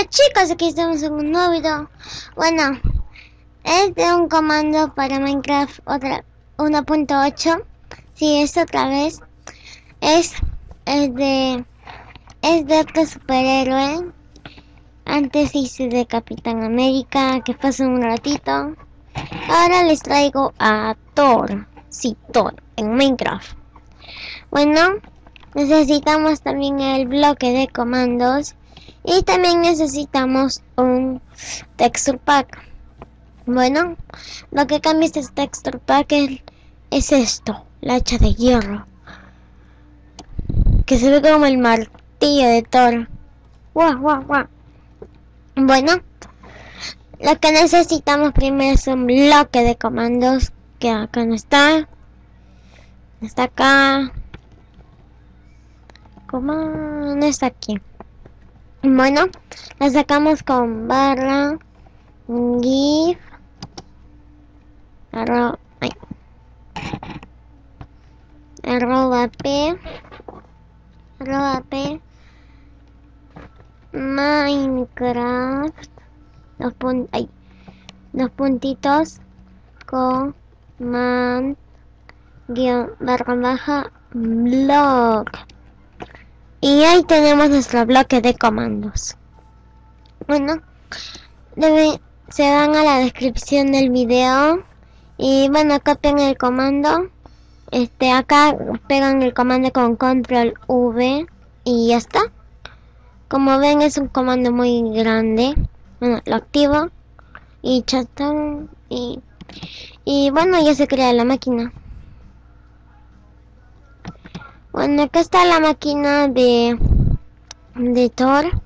Chicos, aquí estamos en un nuevo video. Bueno, es de un comando para Minecraft otra 1.8. Sí, es otra vez. Es, es de es de otro superhéroe. Antes hice de Capitán América, que pasó un ratito. Ahora les traigo a Thor. Sí, Thor, en Minecraft. Bueno, necesitamos también el bloque de comandos. Y también necesitamos un texture pack. Bueno, lo que cambia este texture pack es esto, la hacha de hierro, que se ve como el martillo de Thor. ¡Guau, guau, guau! Bueno, lo que necesitamos primero es un bloque de comandos, que acá no está. Está acá. ¿Cómo no está aquí? Bueno, la sacamos con barra give arroba p Minecraft dos puntitos command guión barra baja blog. Y ahí tenemos nuestro bloque de comandos. Bueno, se van a la descripción del video y bueno, copian el comando. Acá pegan el comando con control V y ya está. Como ven, es un comando muy grande. Bueno, lo activo y chatón y bueno, ya se crea la máquina. Bueno, acá está la máquina de Thor.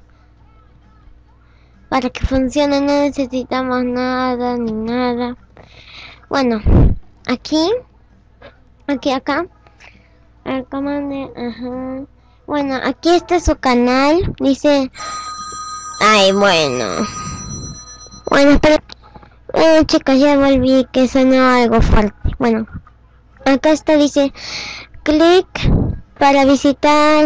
Para que funcione no necesitamos nada ni nada. Bueno, acá. El comando, ajá. Bueno, aquí está su canal. Dice... Ay, bueno. Bueno, espera. Bueno, chicos, ya volví, que sonó algo fuerte. Bueno, acá está, dice... Clic para visitar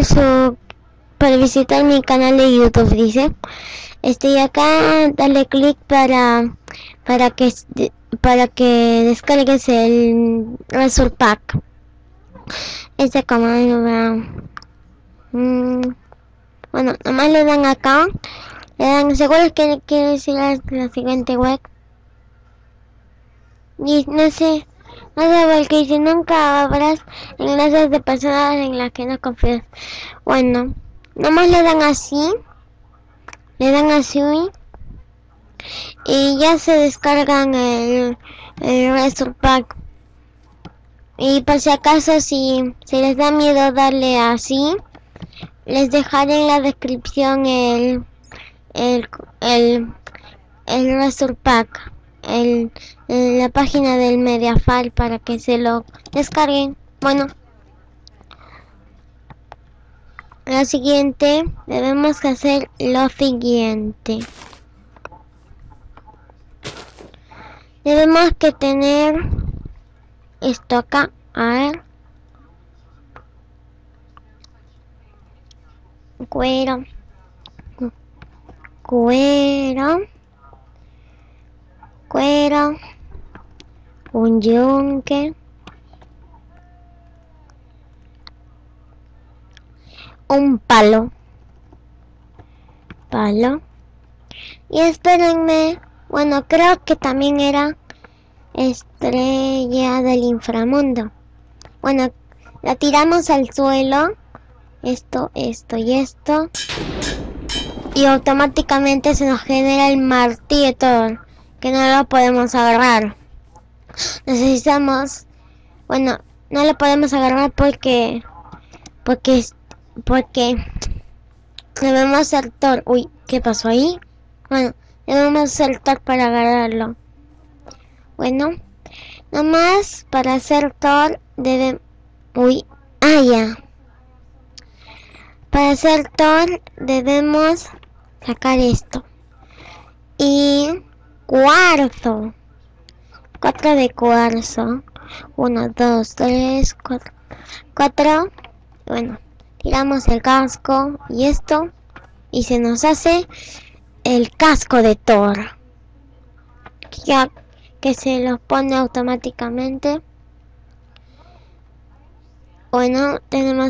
mi canal de YouTube, dice. Y acá dale clic para que descargues el Resort Pack. Este comando bueno, nomás le dan acá, le dan, seguro que quiere decir la siguiente web. Y no sé porque dice nunca abras enlaces de personas en las que no confías. Bueno, nomás le dan así y ya se descargan el Resort Pack. Y por si acaso, si les da miedo darle así, les dejaré en la descripción el Resort Pack, la página del Mediafire, para que se lo descarguen. Bueno, lo siguiente, debemos hacer lo siguiente. Debemos que tener esto acá, a ver, cuero, un yunque, un palo, y espérenme, bueno, creo que también era estrella del inframundo. Bueno, la tiramos al suelo, esto y esto, y automáticamente se nos genera el martillo de Thor, que no lo podemos agarrar. Necesitamos, bueno, no lo podemos agarrar porque debemos saltar. Uy, ¿qué pasó ahí? Bueno, debemos saltar para agarrarlo. Bueno, nomás para hacer Thor debemos... Uy, ya. Para hacer Thor debemos sacar esto. Y cuarzo. 4 de cuarzo. 1, 2, 3, 4. Bueno, tiramos el casco y esto. Y se nos hace el casco de Thor, ya que se los pone automáticamente. Bueno, tenemos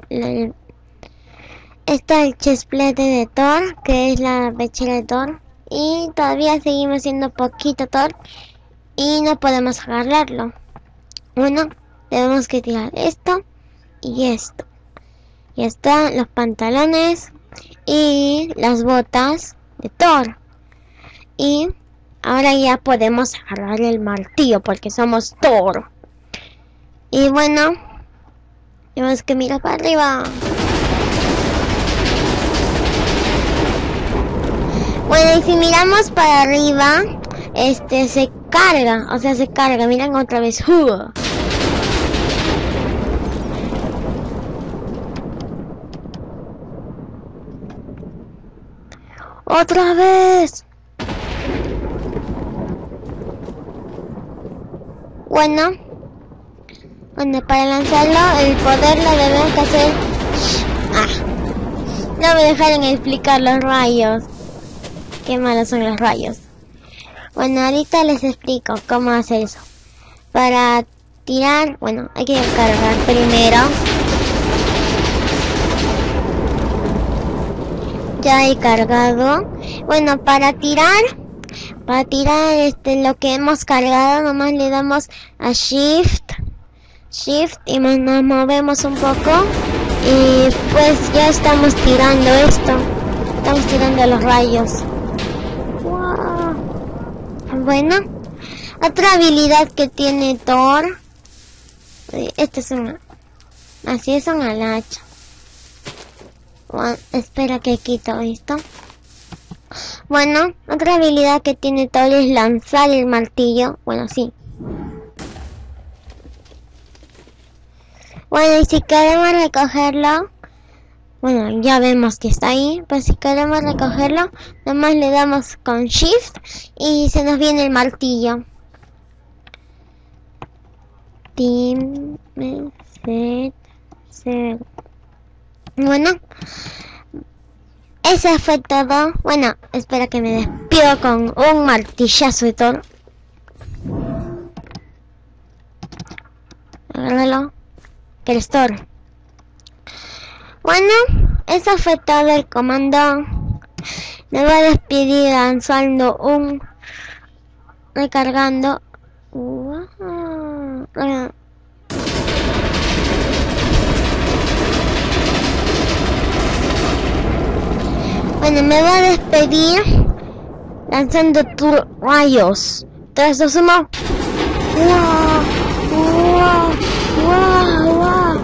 está el chestplate de Thor, que es la pechera de Thor, y todavía seguimos siendo poquito Thor y no podemos agarrarlo. Bueno, tenemos que tirar esto y esto. Ya están los pantalones y las botas de Thor. Y ahora ya podemos agarrar el martillo porque somos Thor. Y bueno, tenemos que mirar para arriba. Bueno, y si miramos para arriba, se carga, se carga. Miren otra vez. ¡Otra vez! Bueno, para lanzarlo, el poder lo debemos que hacer... No me dejaron explicar los rayos. Qué malos son los rayos. Bueno, ahorita les explico cómo hacer eso. Para tirar, bueno, hay que cargar primero. Ya he cargado. Bueno, para tirar lo que hemos cargado, nomás le damos a Shift y nos movemos un poco y pues ya estamos tirando esto. Estamos tirando los rayos. Wow. Bueno, otra habilidad que tiene Thor. Esta es una... Así es una hacha. Bueno, espera que quito esto. Bueno, otra habilidad que tiene Thor es lanzar el martillo. Bueno, sí. Bueno, y si queremos recogerlo, bueno, ya vemos que está ahí. Pues si queremos recogerlo, nomás le damos con Shift y se nos viene el martillo. Team set. Bueno, eso fue todo. Bueno, espera que me despido con un martillazo de Thor. Agárralo. Que eres Thor. Bueno, eso fue todo el comando. Me voy a despedir lanzando un... recargando. Bueno, me voy a despedir lanzando rayos. 3, 2, 1. ¡Wow!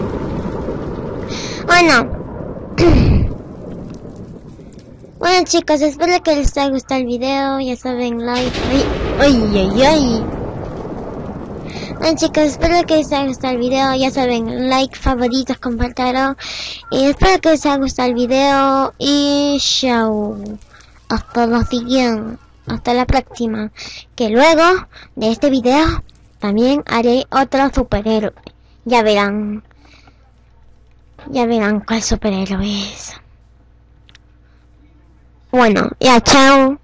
Bueno chicos, espero que les haya gustado el video. Ya saben, like. ¡Ay! Bueno chicos, espero que les haya gustado el video. Ya saben, like, favoritos, compartirlo. Y espero que les haya gustado el video. Y chao. Hasta la siguiente. Hasta la próxima. Que luego de este video también haré otro superhéroe. Ya verán cuál superhéroe es. Bueno, ya chao.